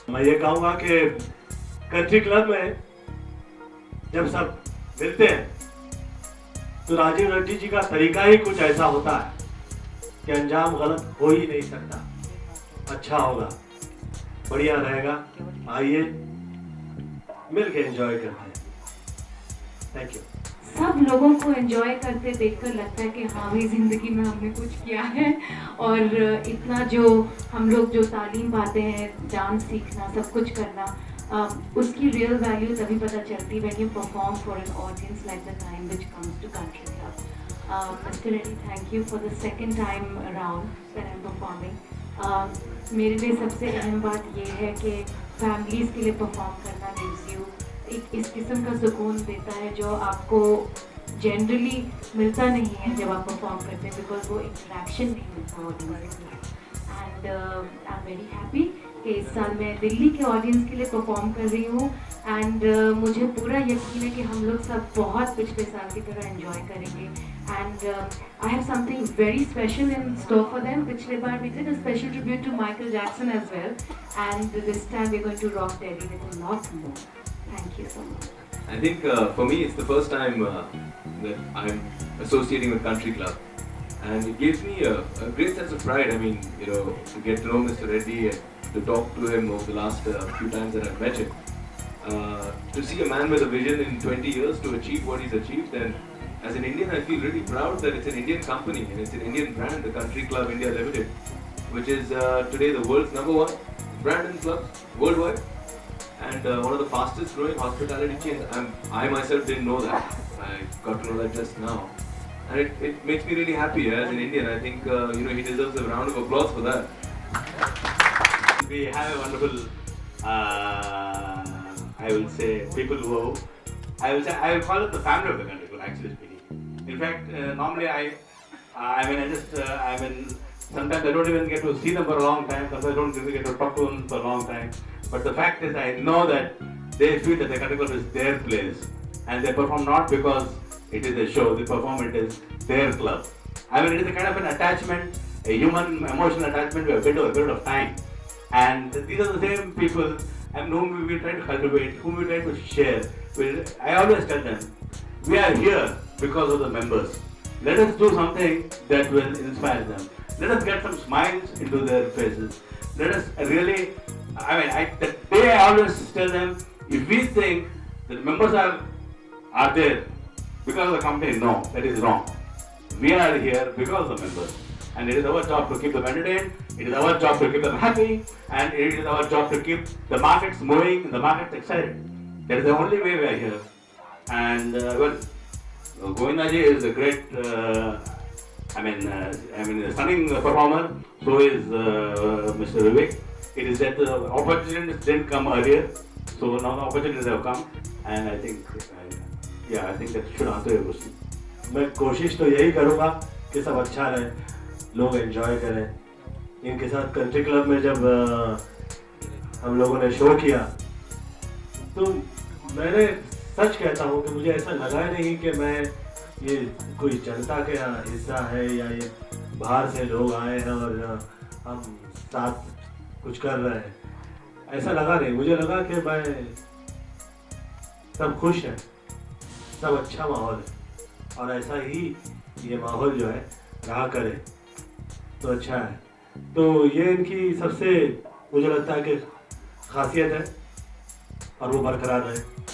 मैं ये कहूँगा कि कंट्री क्लब में जब सब मिलते हैं तो राजीव रेड्डी जी का तरीका ही कुछ ऐसा होता है कि अंजाम गलत हो ही नहीं सकता, अच्छा होगा, बढ़िया रहेगा। आइए मिल के एंजॉय करते हैं। Thank you. सब लोगों को एंजॉय करते देखकर लगता है कि हाँ भाई ज़िंदगी में हमने कुछ किया है। और इतना जो हम लोग जो तालीम पाते हैं, डांस सीखना, सब कुछ करना, उसकी रियल वैल्यू तभी पता चलती when you perform for an audience like the time which comes to country club. Mister Reddy, thank you for the second time around that I am performing. मेरे लिए सबसे अहम बात ये है कि फैमिलीज़ के लिए परफॉर्म करना गिव्स यू एक इस किस्म का सुकून देता है जो आपको जनरली मिलता नहीं है जब आप परफॉर्म करते हैं, बिकॉज वो इंटरेक्शन नहीं मिलता ऑडियंस में। And I am very happy कि इस साल मैं दिल्ली के ऑडियंस के लिए परफॉर्म कर रही हूँ। एंड मुझे पूरा यकीन है कि हम लोग सब बहुत पिछले साल की तरह एंजॉय करेंगे। And I have something very special in store for them. पिछले बार we did a special tribute to Michael Jackson as well, and this time we're going to rock Delhi with a lot more. Thank you so much. I think for me it's the first time that I'm associating with Country Club, and it gives me a great sense of pride. I mean, you know, to get to know Mr. Reddy and to talk to him over the last few times that I've met him, to see a man with a vision in 20 years to achieve what he's achieved, and as an Indian I feel really proud that it's an Indian company and it's an Indian brand, the Country Club India Limited, which is today the world's #1 brand in clubs worldwide. And one of the fastest growing hospitality chains. I myself didn't know that. I got to know that just now. And it makes me really happy as an Indian. I think you know, he deserves a round of applause for that. We have a wonderful, I will say, people who, I will call it the family of the country club, actually speaking. In fact, normally sometimes I don't even get to see them for a long time, sometimes I don't even get to talk to them for a long time. But the fact is, I know that they feel that the country club is their place, and they perform not because it is a show, they perform it is their club. I mean, it is a kind of an attachment, a human emotional attachment we have built over a period of time. And these are the same people and whom we try to cultivate, whom we try to share. I always tell them, we are here because of the members. Let us do something that will inspire them. Let us get some smiles into their faces. Let us really, the day I always tell them, if we think that members are there because of the company, no, that is wrong. We are here because of the members. And it is our job to keep them entertained, it is our job to keep them happy, and it is our job to keep the markets moving, the markets excited. That is the only way we are here. And Govindaji is a great, a stunning performer, so is Mr. Vivek. It is that the opportunities didn't come earlier, so now the opportunities have come, and I think that should answer your question. मैं कोशिश तो यही करूँगा कि सब अच्छा रहे, लोग एंजॉय करें। इनके साथ कंट्री क्लब में जब हम लोगों ने शो किया तो मैंने सच कहता हूँ कि मुझे ऐसा लगा नहीं कि मैं ये कोई जनता का हिस्सा है या ये बाहर से लोग आए हैं और हम साथ कुछ कर रहे हैं, ऐसा लगा नहीं। मुझे लगा कि मैं सब खुश हैं, सब अच्छा माहौल है और ऐसा ही ये माहौल जो है रहा करे तो अच्छा है। तो ये इनकी सबसे मुझे लगता है कि खासियत है और वो बरकरार रहे।